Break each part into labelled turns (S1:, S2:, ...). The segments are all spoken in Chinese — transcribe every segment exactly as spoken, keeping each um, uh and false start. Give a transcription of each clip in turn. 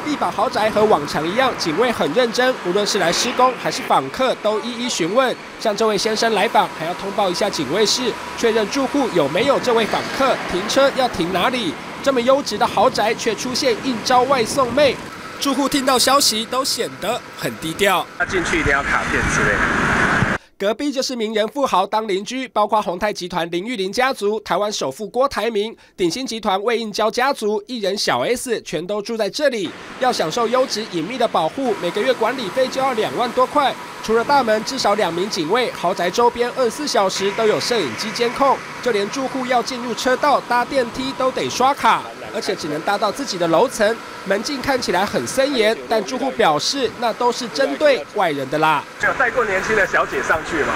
S1: 地堡豪宅和往常一样，警卫很认真，无论是来施工还是访客，都一一询问。像这位先生来访，还要通报一下警卫室，确认住户有没有这位访客，停车要停哪里。这么优质的豪宅，却出现应招外送妹。住户听到消息都显得很低调。
S2: 他进去一定要卡片之类的。
S1: 隔壁就是名人富豪当邻居，包括宏泰集团林玉玲家族、台湾首富郭台铭、鼎新集团魏应娇家族、艺人小 S， 全都住在这里。要享受优质隐秘的保护，每个月管理费就要两万多块。除了大门，至少两名警卫，豪宅周边二十四小时都有摄影机监控，就连住户要进入车道、搭电梯都得刷卡，而且只能搭到自己的楼层。门禁看起来很森严，但住户表示那都是针对外人的啦。
S2: 有带过年轻的小姐上去吗？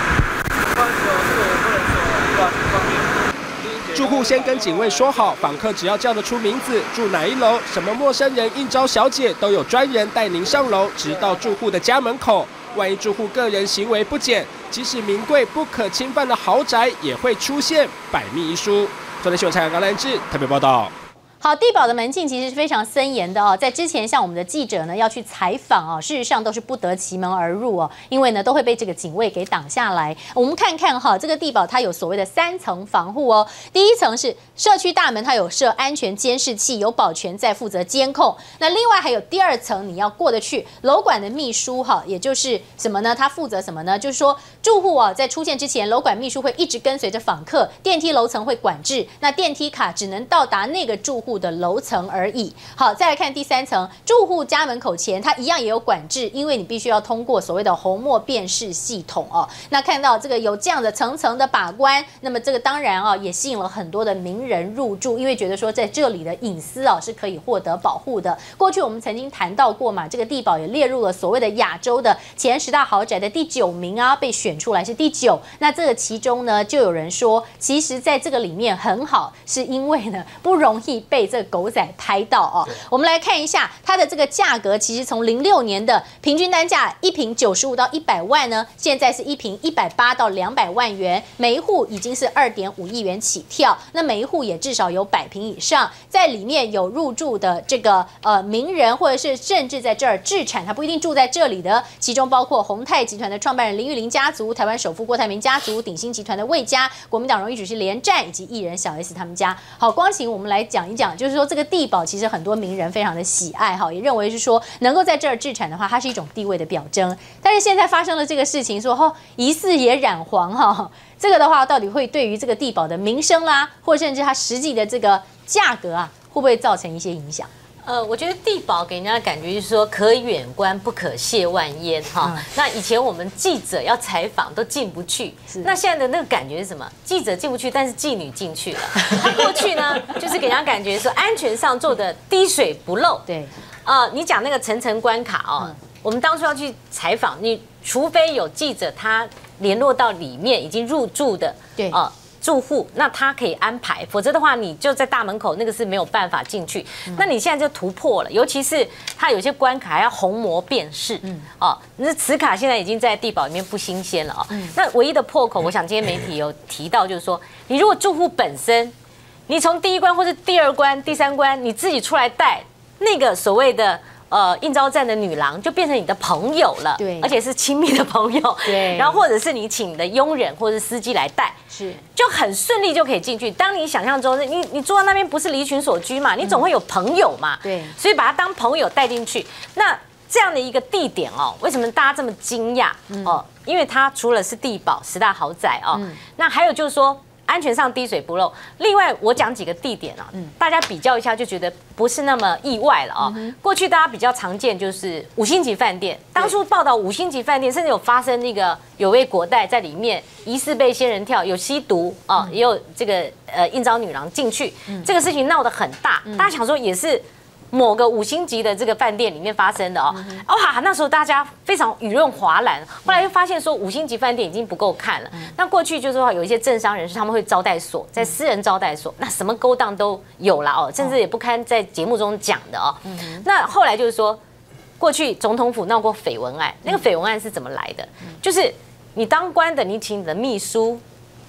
S1: 住户先跟警卫说好，访客只要叫得出名字，住哪一楼，什么陌生人应招小姐，都有专人带您上楼，直到住户的家门口。万一住户个人行为不检，即使名贵不可侵犯的豪宅，也会出现百密一疏。昨天新闻采访高兰志特别报道。
S3: 好，地堡的门禁其实是非常森严的哦。在之前，像我们的记者呢要去采访哦，事实上都是不得其门而入哦，因为呢都会被这个警卫给挡下来。我们看看哈，这个地堡它有所谓的三层防护哦。第一层是社区大门，它有设安全监视器，有保全在负责监控。那另外还有第二层，你要过得去，楼管的秘书哈，也就是什么呢？他负责什么呢？就是说住户啊在出现之前，楼管秘书会一直跟随着访客，电梯楼层会管制，那电梯卡只能到达那个住户 的楼层而已。好，再来看第三层，住户家门口前，它一样也有管制，因为你必须要通过所谓的虹膜辨识系统哦。那看到这个有这样的层层的把关，那么这个当然啊，也吸引了很多的名人入住，因为觉得说在这里的隐私啊是可以获得保护的。过去我们曾经谈到过嘛，这个地堡也列入了所谓的亚洲的前十大豪宅的第九名啊，被选出来是第九。那这个其中呢，就有人说，其实在这个里面很好，是因为呢不容易被 这狗仔拍到哦，我们来看一下它的这个价格，其实从零六年的平均单价一平九十五到一百万呢，现在是一平一百八到两百万元，每一户已经是二点五亿元起跳，那每一户也至少有百平以上，在里面有入住的这个呃名人，或者是甚至在这儿置产，他不一定住在这里的，其中包括宏泰集团的创办人林玉玲家族、台湾首富郭台铭家族、鼎新集团的魏家、国民党荣誉主席连战以及艺人小 S 他们家。好，光请我们来讲一讲，就是说 这个地堡其实很多名人非常的喜爱哈，也认为是说能够在这儿置产的话，它是一种地位的表征。但是现在发生了这个事情，说哦疑似也染黄哈，这个的话到底会对于这个地堡的名声啦，或甚至它实际的这个价格啊，会不会造成一些影响？
S4: 呃，我觉得地堡给人家的感觉就是说，可远观不可亵玩焉哈。嗯、那以前我们记者要采访都进不去，那现在的那个感觉是什么？记者进不去，但是妓女进去了。他过去呢，就是给人家感觉说安全上做的滴水不漏。对，呃，你讲那个层层关卡哦，嗯、我们当初要去采访，你除非有记者他联络到里面已经入住的，对啊。呃 住户，那他可以安排，否则的话，你就在大门口，那个是没有办法进去。嗯、那你现在就突破了，尤其是它有些关卡还要虹膜辨识，嗯，哦，那磁卡现在已经在地堡里面不新鲜了哦。嗯、那唯一的破口，我想今天媒体有提到，就是说，你如果住户本身，你从第一关或是第二关、第三关，你自己出来带那个所谓的 呃，应招站的女郎就变成你的朋友了，对，而且是亲密的朋友，对。然后或者是你请的佣人或者是司机来带，是，就很顺利就可以进去。当你想象中，你你住在那边不是离群所居嘛，你总会有朋友嘛，对。所以把他当朋友带进去。那这样的一个地点哦，为什么大家这么惊讶哦？因为它除了是地堡十大豪宅哦，那还有就是说 安全上滴水不漏。另外，我讲几个地点啊，大家比较一下就觉得不是那么意外了啊。过去大家比较常见就是五星级饭店，当初报道五星级饭店，甚至有发生那个有位国代在里面疑似被仙人跳，有吸毒啊，也有这个呃应招女郎进去，这个事情闹得很大，大家想说也是 某个五星级的这个饭店里面发生的哦，哇，那时候大家非常舆论哗然。后来又发现说五星级饭店已经不够看了。那过去就是说有一些政商人士他们会招待所，在私人招待所，那什么勾当都有了哦，甚至也不堪在节目中讲的哦。那后来就是说，过去总统府闹过绯闻案，那个绯闻案是怎么来的？就是你当官的，你请你的秘书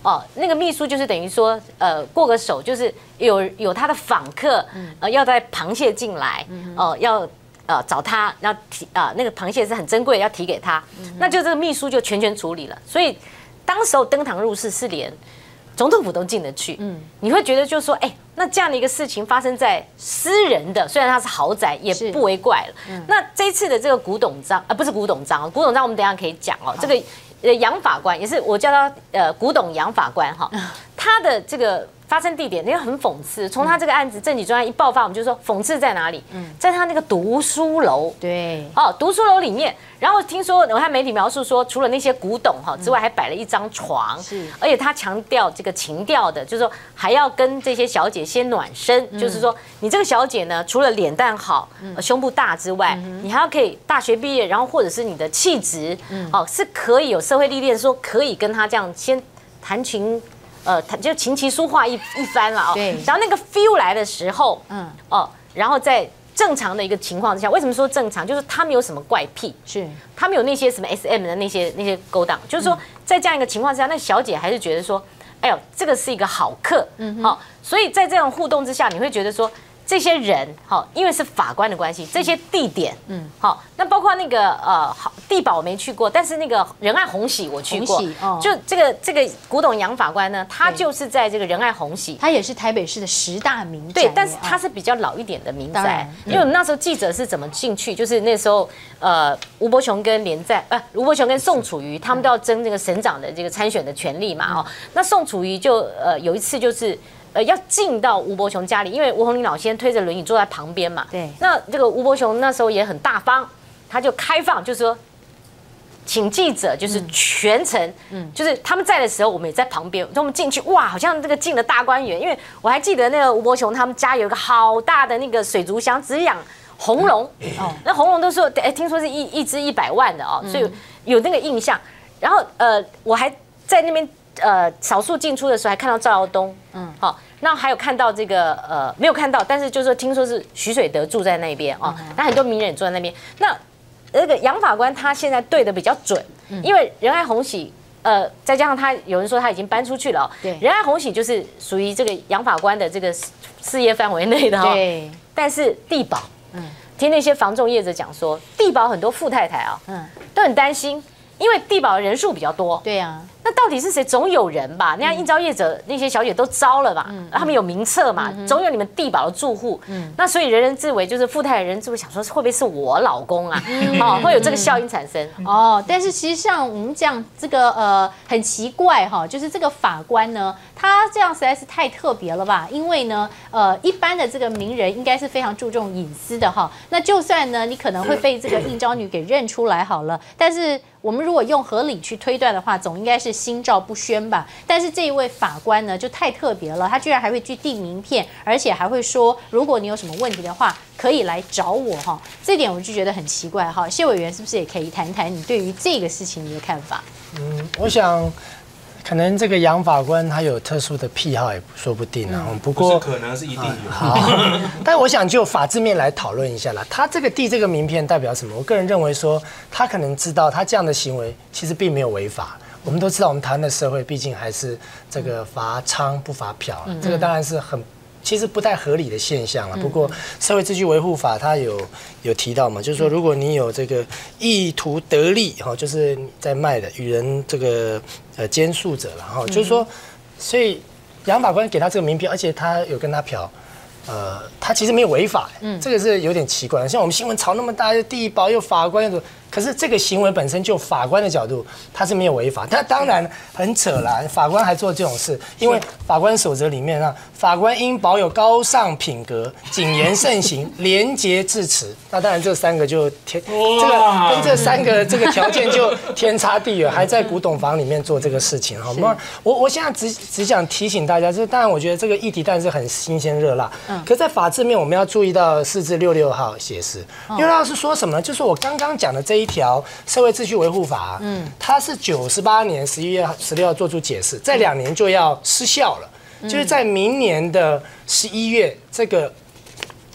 S4: 哦，那个秘书就是等于说，呃，过个手，就是有有他的访客，呃，要带螃蟹进来，哦、呃，要呃找他，要提啊、呃，那个螃蟹是很珍贵，要提给他，那就这个秘书就全权处理了。所以当时候登堂入室是连总统府都进得去，嗯，你会觉得就是说，哎、欸，那这样的一个事情发生在私人的，虽然它是豪宅，也不为怪了。嗯、那这一次的这个古董章，啊、呃，不是古董章，古董章我们等一下可以讲哦，这个。呃，杨法官也是我叫他呃古董杨法官哈，他的这个发生地点因为很讽刺，从他这个案子政绩专案一爆发，我们就说讽刺在哪里？嗯，在他那个读书楼，
S3: 对，
S4: 哦，读书楼里面，然后听说我看媒体描述说，除了那些古董哈之外，还摆了一张床，是，而且他强调这个情调的，就是说还要跟这些小姐先暖身，嗯、就是说你这个小姐呢，除了脸蛋好、嗯、胸部大之外，嗯、你还要可以大学毕业，然后或者是你的气质，嗯、哦，是可以有社会历练，说可以跟他这样先谈情。呃，就琴棋书画一一番了哦。对。然后那个 feel 来的时候，嗯，哦，然后在正常的一个情况之下，为什么说正常？就是他没有什么怪癖，是，他没有那些什么 S M 的那些那些勾当，就是说在这样一个情况之下，那小姐还是觉得说，哎呦，这个是一个好客，嗯，好，所以在这种互动之下，你会觉得说。这些人好，因为是法官的关系，这些地点，嗯，好，那包括那个呃，好地堡我没去过，但是那个仁爱红喜我去过，哦、就这个这个古董杨法官呢，他就是在这个仁爱红喜，
S3: 他也是台北市的十大名宅，
S4: 对，但是他是比较老一点的民宅，因为我们那时候记者是怎么进去，就是那时候呃，吴伯雄跟连战，呃，吴伯雄跟宋楚瑜他们都要争这个省长的这个参选的权利嘛，哦，那宋楚瑜就呃有一次就是。呃，要进到吴伯雄家里，因为吴鸿麟老先推着轮椅坐在旁边嘛。对。那这个吴伯雄那时候也很大方，他就开放，就是说，请记者就是全程，嗯，就是他们在的时候，我们也在旁边。我们进去，哇，好像这个进了大观园。因为我还记得那个吴伯雄他们家有一个好大的那个水族箱，只养红龙。哦。那红龙都说，哎，听说是一一只一百万的哦，所以有那个印象。然后呃，我还在那边。呃，少数进出的时候还看到赵耀东，嗯，好，那还有看到这个呃，没有看到，但是就是说听说是徐水德住在那边哦，那很多名人也住在那边。那那个杨法官他现在对的比较准，因为仁爱红喜，呃，再加上他有人说他已经搬出去了，对，仁爱红喜就是属于这个杨法官的这个事业范围内的哈，对，但是地保，嗯，听那些房仲业者讲说，地保很多富太太啊，嗯，都很担心，因为地保的人数比较多，对呀。那到底是谁？总有人吧？那样应招业者那些小姐都招了嘛？嗯、他们有名册嘛？嗯、总有你们地保的住户。嗯、那所以人人自危，就是富太太人人自危，想说会不会是我老公啊？嗯、哦，会有这个效应产生。
S3: 哦，但是其实像我们讲这个呃很奇怪哈，就是这个法官呢，他这样实在是太特别了吧？因为呢，呃，一般的这个名人应该是非常注重隐私的哈。那就算呢，你可能会被这个应招女给认出来好了，但是我们如果用合理去推断的话，总应该是心照不宣吧。但是这一位法官呢，就太特别了，他居然还会去递名片，而且还会说，如果你有什么问题的话，可以来找我哈。这点我就觉得很奇怪哈。谢委员是不是也可以谈谈你对于这个事情你的看法？
S5: 嗯，我想。可能这个杨法官他有特殊的癖好也说不定啊。嗯、不过
S2: 不是可能是一定有。
S5: 好，但我想就法制面来讨论一下啦。他这个递这个名片代表什么？我个人认为说，他可能知道他这样的行为其实并没有违法。我们都知道，我们台湾的社会毕竟还是这个罚娼不罚嫖，嗯、这个当然是很。其实不太合理的现象了。不过社会秩序维护法它有有提到嘛，就是说如果你有这个意图得利哈，就是在卖的与人这个呃奸诉者了哈，就是说，所以杨法官给他这个名片，而且他有跟他嫖。呃，他其实没有违法，嗯，这个是有点奇怪。像我们新闻炒那么大，又地保又法官又，可是这个行为本身就法官的角度，他是没有违法。他当然很扯啦，法官还做这种事，因为法官守则里面啊，法官应保有高尚品格、谨言慎行、廉洁致辞。那当然这三个就天，这个跟这三个这个条件就天差地远，还在古董房里面做这个事情，好吗？我我现在只只想提醒大家，就是当然我觉得这个议题当然是很新鲜热辣。可是在法制面，我们要注意到四至六六号解释。六六号是说什么呢？就是我刚刚讲的这一条社会秩序维护法，嗯，它是九十八年十一月十六号做出解释，在两年就要失效了，就是在明年的十一月这个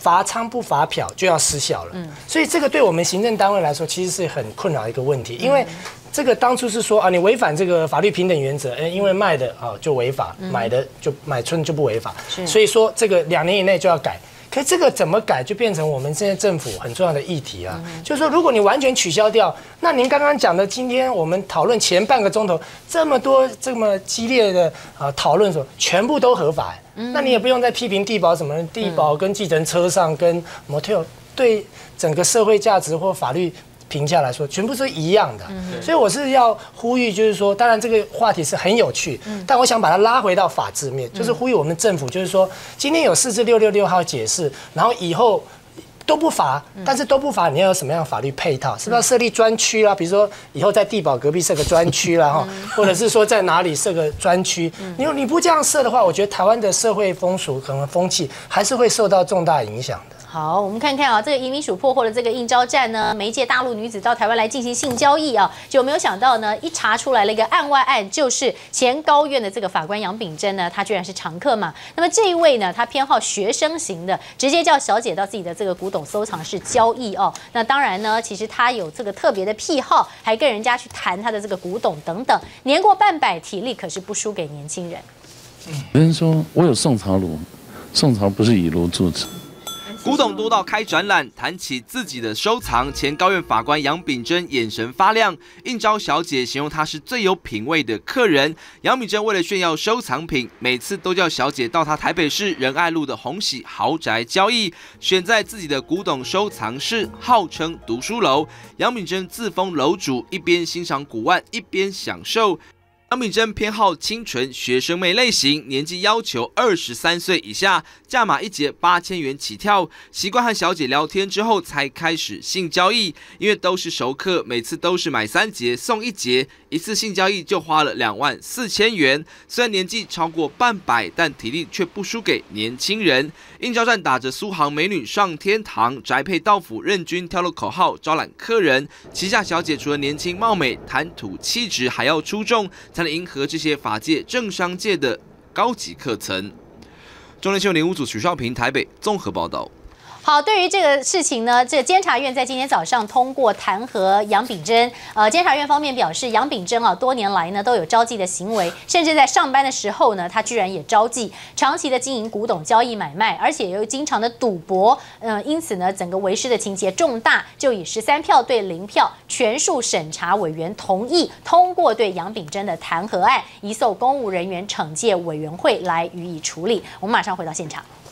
S5: 罚娼不罚嫖就要失效了。嗯，所以这个对我们行政单位来说，其实是很困扰的一个问题，因为。这个当初是说啊，你违反这个法律平等原则，哎，因为卖的啊就违法，买的就买春就不违法，所以说这个两年以内就要改。可这个怎么改，就变成我们现在政府很重要的议题啊。就是说，如果你完全取消掉，那您刚刚讲的，今天我们讨论前半个钟头这么多这么激烈的啊讨论，说全部都合法，那你也不用再批评地保什么，地保跟计程车上跟 motel 对整个社会价值或法律。评价来说，全部是一样的，嗯、所以我是要呼吁，就是说，当然这个话题是很有趣，嗯、但我想把它拉回到法制面，就是呼吁我们政府，就是说，今天有四至六六六号解释，然后以后都不罚，但是都不罚，你要有什么样的法律配套？是不是要设立专区啦？比如说以后在地保隔壁设个专区啦，哈，或者是说在哪里设个专区？你你不这样设的话，我觉得台湾的社会风俗可能风气还是会受到重大影响的。
S3: 好，我们看看啊，这个移民署破获的这个应招站呢，媒介大陆女子到台湾来进行性交易啊，就没有想到呢，一查出来了一个案外案，就是前高院的这个法官杨秉珍呢，她居然是常客嘛。那么这一位呢，她偏好学生型的，直接叫小姐到自己的这个古董收藏室交易哦。那当然呢，其实她有这个特别的癖好，还跟人家去谈她的这个古董等等，年过半百，体力可是不输给年轻人。
S6: 有人说我有宋朝炉，宋朝不是以炉著称。
S7: 古董多到开展览，谈起自己的收藏，前高院法官杨秉珍眼神发亮，应招小姐形容他是最有品味的客人。杨秉珍为了炫耀收藏品，每次都叫小姐到他台北市仁爱路的鸿禧豪宅交易，选在自己的古董收藏室，号称读书楼。杨秉珍自封楼主，一边欣赏古玩，一边享受。杨秉珍偏好清纯学生妹类型，年纪要求二十三岁以下，价码一节八千元起跳。习惯和小姐聊天之后，才开始性交易。因为都是熟客，每次都是买三节送一节，一次性交易就花了两万四千元。虽然年纪超过半百，但体力却不输给年轻人。应招站打着苏杭美女上天堂，宅配到府任君挑了口号招揽客人。旗下小姐除了年轻貌美，谈吐气质还要出众。才能迎合这些法界、政商界的高级课程。中联新闻联五组许少平台北综合报道。
S3: 好，对于这个事情呢，这监察院在今天早上通过弹劾杨秉珍。呃，监察院方面表示，杨秉珍啊，多年来呢都有招妓的行为，甚至在上班的时候呢，他居然也招妓，长期的经营古董交易买卖，而且又经常的赌博。呃，因此呢，整个为师的情节重大，就以十三票对零票，全数审查委员同意通过对杨秉珍的弹劾案，移送公务人员惩戒委员会来予以处理。我们马上回到现场。